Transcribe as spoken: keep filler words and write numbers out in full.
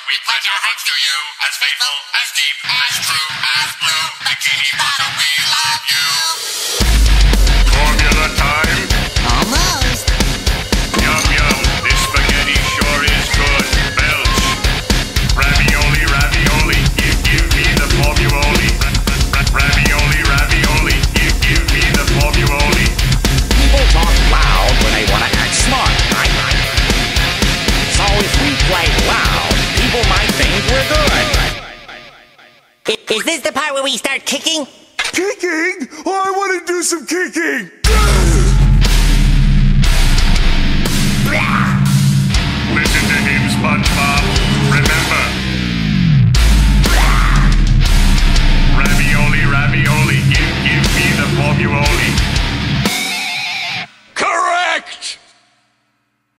We pledge our hearts to you, as faithful, as deep, as true, as blue. Bikini Bottom, we love you. Formula time. Almost. Yum yum, this spaghetti sure is good. Belch. Ravioli, ravioli, give, give me the Formuoli. Ravioli, ravioli, give, give me the Formuoli. People talk loud when they want to act smart, right? So if we play loud, people might think we're good. Is this the part where we start kicking? Kicking? Oh, I want to do some kicking!